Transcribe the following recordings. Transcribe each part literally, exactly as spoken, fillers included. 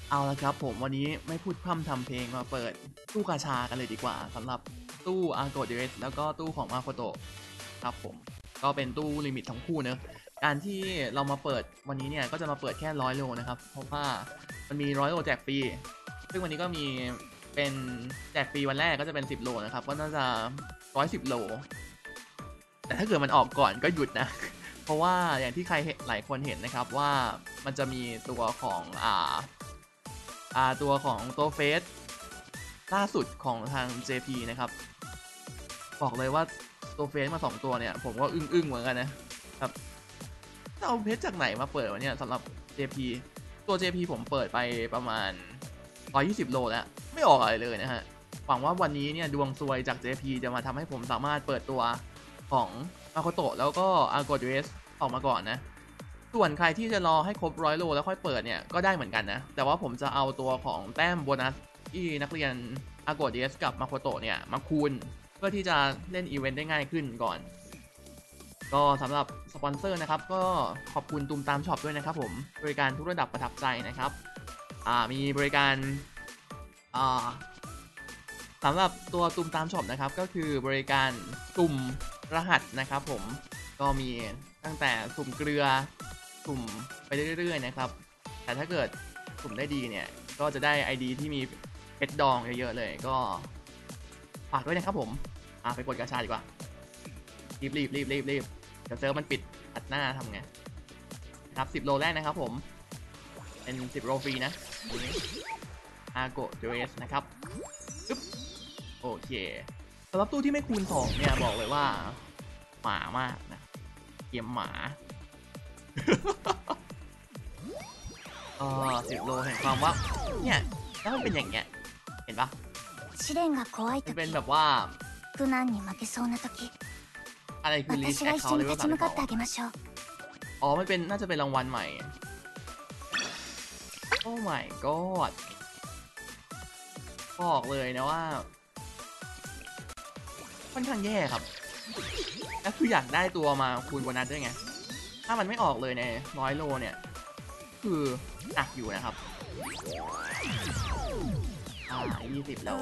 เอาละครับผมวันนี้ไม่พูดพร่ำทำเพลงมาเปิดตู้กาชากันเลยดีกว่าสำหรับตู้อาร์โกเดสแล้วก็ตู้ของมาโคโตะครับผมก็เป็นตู้ลิมิตทั้งคู่เนอะการที่เรามาเปิดวันนี้เนี่ยก็จะมาเปิดแค่ร้อยโลนะครับเพราะว่ามันมีร้อยโลแจกฟรีซึ่งวันนี้ก็มีเป็นแจกฟรีวันแรกก็จะเป็นสิบโลนะครับก็น่าจะร้อยสิบโลแต่ถ้าเกิดมันออกก่อนก็หยุดนะเพราะว่าอย่างที่ใครหลายคนเห็นนะครับว่ามันจะมีตัวของอ่าอ่าตัวของตัวเฟสล่าสุดของทาง เจ พี นะครับบอกเลยว่าตัวเฟสมาสองตัวเนี่ยผมก็อึ้งๆเหมือนกันนะครับจะเอาเพชรจากไหนมาเปิดวะเนี่ยสำหรับ เจ พี ตัว เจ พี ผมเปิดไปประมาณหนึ่งร้อยยี่สิบโลแล้วไม่ออกอะไรเลยนะฮะหวังว่าวันนี้เนี่ยดวงซวยจาก เจ พี จะมาทำให้ผมสามารถเปิดตัวของมาโคโตะแล้วก็อาร์โกเดสออกมาก่อนนะส่วนใครที่จะรอให้ครบร้อยโลแล้วค่อยเปิดเนี่ยก็ได้เหมือนกันนะแต่ว่าผมจะเอาตัวของแต้มโบนัสที่นักเรียนอาร์โกเดสกับมาโคโตะเนี่ยมาคูณเพื่อที่จะเล่นอีเวนต์ได้ง่ายขึ้นก่อนก็สำหรับสปอนเซอร์นะครับก็ขอบคุณตูมตามช็อปด้วยนะครับผมบริการทุกระดับประทับใจนะครับอ่ามีบริการอ่าสำหรับตัวตุ่มตามช็อปนะครับก็คือบริการตุ่มรหัสนะครับผมก็มีตั้งแต่สุ่มเกลือสุ่มไปเรื่อยๆนะครับแต่ถ้าเกิดสุ่มได้ดีเนี่ยก็จะได้ ไอ ดี ที่มีเพชรดองเยอะๆเลยก็ฝากด้วยนะครับผมอ่าไปกดกระชาดีกว่ารีบรีบรีบรีบรีบเดี๋ยวเซิร์ฟมันปิดอัดหน้าทำไงครับสิบโลแรกนะครับผมเป็นสิบโลฟรีนะอาร์โกเดสนะครับปึ๊บโอเคสำหรับตู้ที่ไม่คูณสองเนี่ยบอกเลยว่าหมามากนะเกมหมาเออสิบโลแห่งความว่าเนี่ยแล้วมันเป็นอย่างเงี้ยเห็นปะมันเป็นแบบว่าอะไรคือลิสต์แอคเคาท์เลยว่าแบบอ๋อมันเป็นน่าจะเป็นรางวัลใหม่โอ้ my god บอกเลยนะว่าค่อนข้างแย่ครับแล้วคืออยากได้ตัวมาคูณโบนัสด้วยไงถ้ามันไม่ออกเลยในร้อยโลเนี่ยคือหนักอยู่นะครับอ่ายี่สิบโล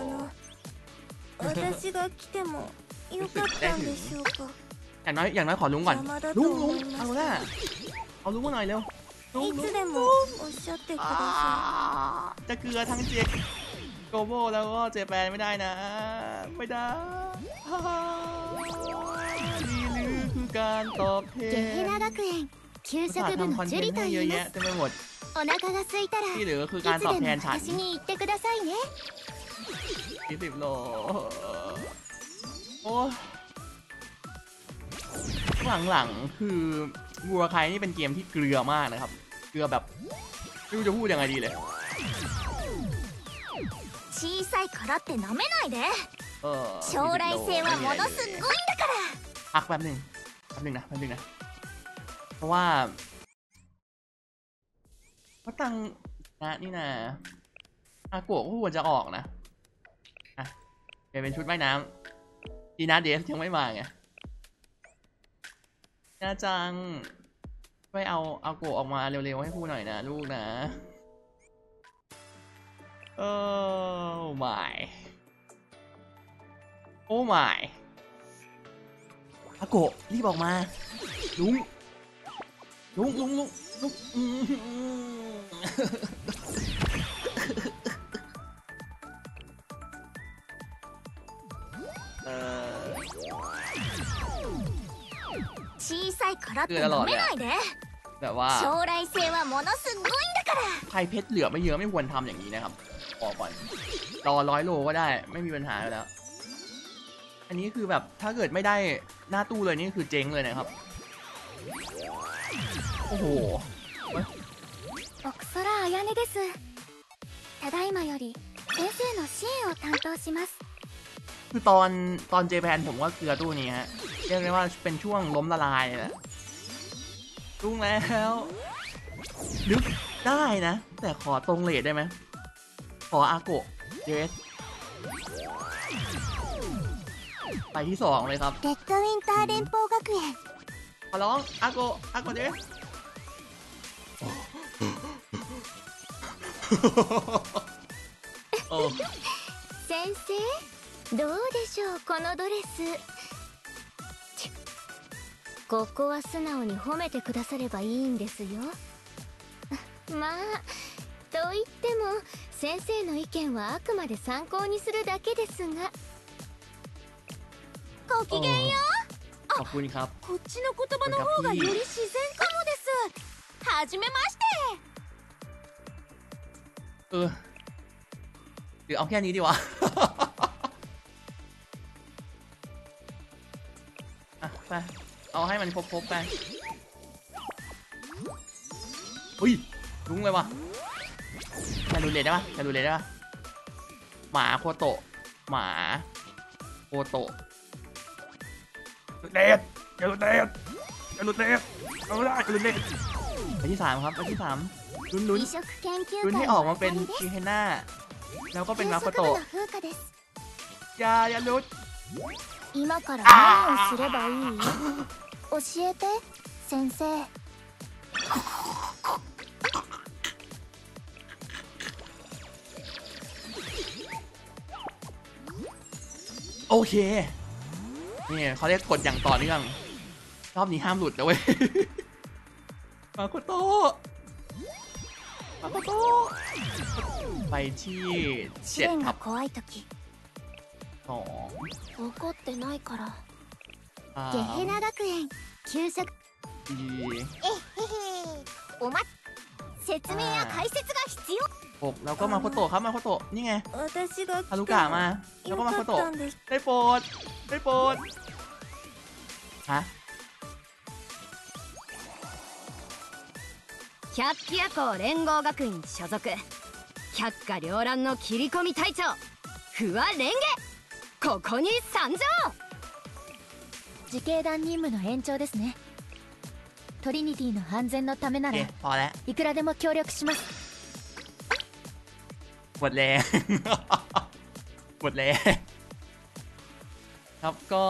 รู้สึกได้ถึงอย่างน้อยอย่างน้อยขอลุงก่อนลุงลุงเอาล่ะเอาลุงมาหน่อยเร็วลุงลุงจะเกลือทั้งเจโกโบแล้วก็เจแปนไม่ได้นะไม่ได้นี่หรือคือการตอบแทนศาสตร์ทำคอนเทนต์ให้เยอะแยะเต็มไปหมดนี่หรือคือการตอบแทนฉันยี่สิบโลโอ้หลังๆคือวัวใครนี่เป็นเกมที่เกลือมากนะครับเกลือแบบไม่รู้จะพูดยังไงดีเลยเออพักแป๊บหนึ่งแป๊บหนึ่งนะแป๊บหนึ่งนะเพราะว่าพระตังนะนี่นะอาโกะก็ควรจะออกนะอ่ะเปลี่ยนเป็นชุดว่ายน้ำดีนะเดสยังไม่มาไงน่าจังช่วยเอาอาโกะออกมาเร็วๆให้พูดหน่อยนะลูกนะโอ้ my โอ้ my อาโกะรีบออกมาลุงลุงลุงลุงลุงเออคือตลอดเลยแบบว่าใครเพชรเหลือไม่เยอะไม่ควรทำอย่างนี้นะครับบอกก่อนรอร้อยโลก็ได้ไม่มีปัญหาแล้วอันนี้คือแบบถ้าเกิดไม่ได้หน้าตู้เลยนี่คือเจ๊งเลยนะครับโอ้โหคือตอนตอนเจแปนผมก็เกลือตู้นี้ฮะเรียกได้ว่าเป็นช่วงล้มละลายเลยนะรุ่งแล้วลึกได้นะแต่ขอตรงเลทได้ไหมขออาโกะเดสไปที่สองเลยครับขอร้องอาโกะอาโกะเดสโอ้先生どうでしょうこのドレス。ここは素直に褒めてくださればいいんですよ。まあと言っても先生の意見はあくまで参考にするだけですが。ごきげんよう。 ขอบคุณครับこっちの言葉の方がより自然かもです。はじめまして。 เออหรือเอาแค่นี้ดีวะ อ่ะไปเอาให้มันครบๆไปอุ้ยลุ้งเลยวะแครูเลตได้ปะแครูเลตได้ปะหมาโคโตะหมาโคโตะเลตแครูเลตแครูเลตเอาได้แครูเลตไปที่สามครับไปที่สามลุ้นลุ้นลุ้นให้ออกมาเป็นชิเฮน่าแล้วก็เป็นมาโคโตะอย่าอย่าลุ้น今から何をすればいい？教えて先生。 โอเคนี่เขาเรียกกดอย่างต่อเนื่องรอบนี้ห้ามหลุดนะเว้ย มาโคโตะมาโคโตะไปที่เจ็ดครับสอง怒ってないから。 สามゲヘナ学園給食。 สี่えへへ。おま。説明や解説が必要。 หกแล้วก็มาโคโตะครับมาโคโตะนี่ไงฮารุกะมาแล้วก็มาโคโตะได้โปรดได้โปรดฮะ百鬼夜行連合学院所属百花繚乱の切り込み隊長不破蓮華ここに参上。自警団任務の延長ですね。トリニティの安全のためならพอแล้วいくらでも協力します。 หมดแรงหมดแรงครับก็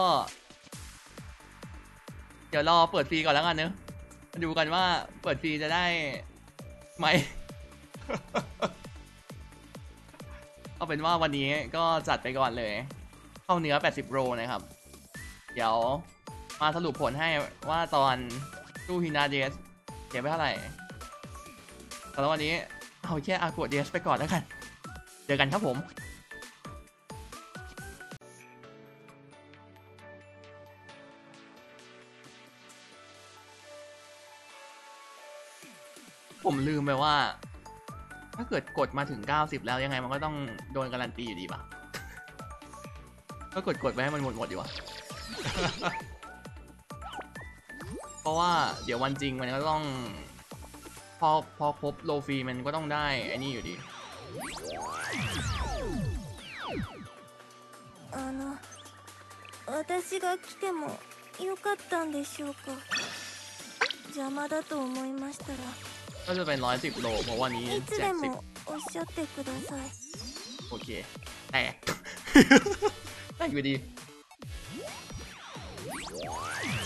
เดี๋ยวรอเปิดฟรีก่อนแล้วกันเนอะมาดูกันว่าเปิดฟรีจะได้ไหม เอาเป็นว่าวันนี้ก็จัดไปก่อนเลยเข้าเนื้อแปดสิบโลนะครับเดี๋ยวมาสรุปผลให้ว่าตอนตู้ฮินาเดสเก็บไปเท่าไหร่แต่วันนี้เอาแค่อากูเดสไปก่อนแล้วกันเจอกันครับผมผมลืมไปว่าถ้าเกิดกดมาถึงเก้าสิบแล้วยังไงมันก็ต้องโดนการันตีอยู่ดีป่ะก็กดกดไปให้มันหมดหมดดีวะ เพราะว่าเดี๋ยววันจริงมันก็ต้องพอพอครบโลฟรีมันก็ต้องได้ไอ้นี่อยู่ดีあの私が来てもよかったんでしょうか。邪魔だと思いましたらก็จะเป็นร้อยสิบโลเพราะวันนี้แจกสิบおっしゃってください。 โอเคแต่ ได้อยู่ดี